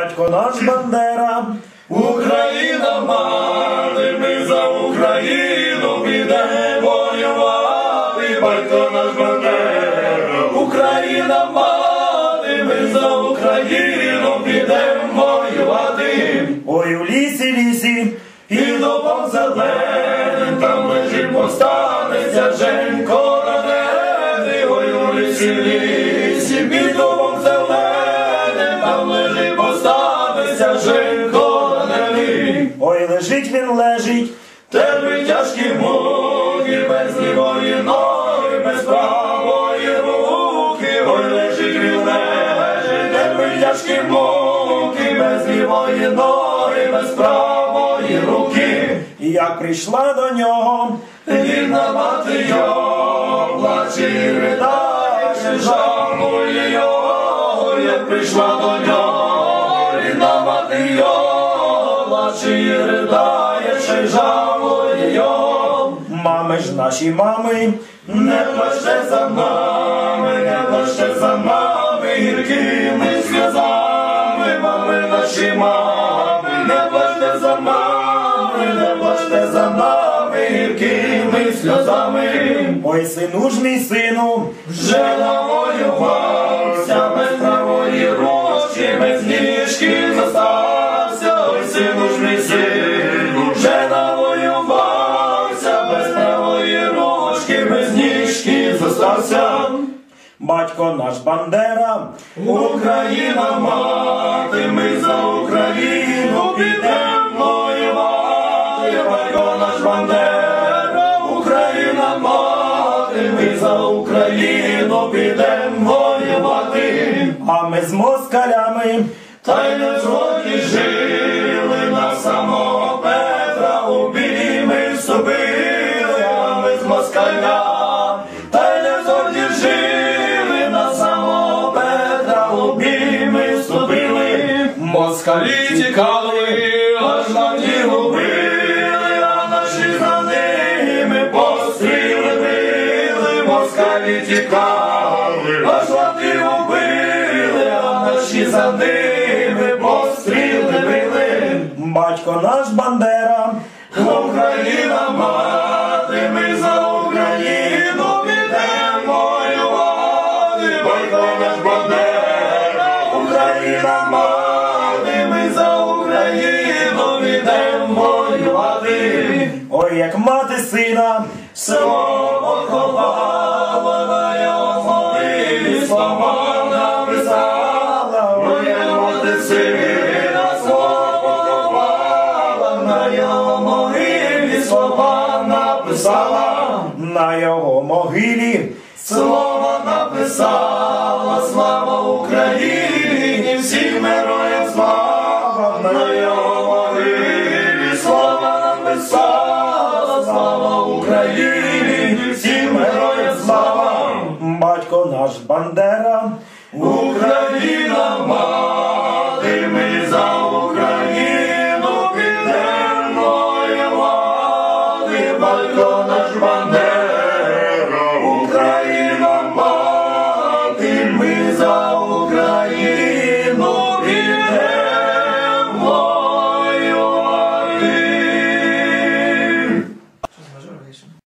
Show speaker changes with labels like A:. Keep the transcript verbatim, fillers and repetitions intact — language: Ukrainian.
A: батько наш Бандера.
B: Україна мати, ми за Україну підемо воювати, батько наш Бандера. Україна мати, ми за Україну підемо воювати.
A: Ой, у лісі, лісі,
B: і дубом зеленим, там лежить повстанеться Женько ранений. Ой, у лісі, лісі, під дубом зеленим, там лежить повстанеться Женько ранений.
A: Ой, лежить він, лежить,
B: терпить тяжкі муки, без лівої ноги, без правої руки. Ой, лежить він, лежить, терпить тяжкі муки, без лівої ноги, без правої руки.
A: І як прийшла до нього
B: рідна мати його, плаче і ридає, жалує його. Як прийшла до нього рідна мати його, плаче і ридає, жалує його.
A: Мами ж наші мами,
B: не плачте за нами, не плачте за нами гіркими сльозами. Мами наші мами, не плачте за нами, не плачте за нами гіркими сльозами.
A: Ой, сину ж мій сину,
B: вже навоювався, без правої ручки, без ніжки зостався. Ой, сину ж мій сину, вже навоювався, без правої ручки, без ніжки зостався.
A: батько наш Бандера.
B: Україна мати, ми за Україну підемо воювати, батько наш Бандера. Україна мати, ми за Україну підемо воювати.
A: А ми з москалями,
B: та й не згодні жили, на самого Петра у бій ми вступили. А ми з москалями, та й не згодні жили, на самого Петра у бій ми вступили. Москалі тікали, аж на ті губили, а наші за ними постріли били. Москалі тікали, аж на ті губили, а наші за ними постріли били.
A: батько наш Бандера.
B: Україна мати, ми за Україну підемо воювати, батько наш Бандера. Україна мати, ми за Україну підемо воювати.
A: Ой, як мати сина,
B: село поховала, на його могилі слова написала. Моя мати сина, село поховала, на його могилі слова написала.
A: на його могилі
B: Слово написала, слава Україні, всім героям слава. На його могилі слова написала, слава Україні, всім героям слава.
A: батько наш Бандера.
B: Україна мати, ми за Україну підемо воювати, батько наш Бандера.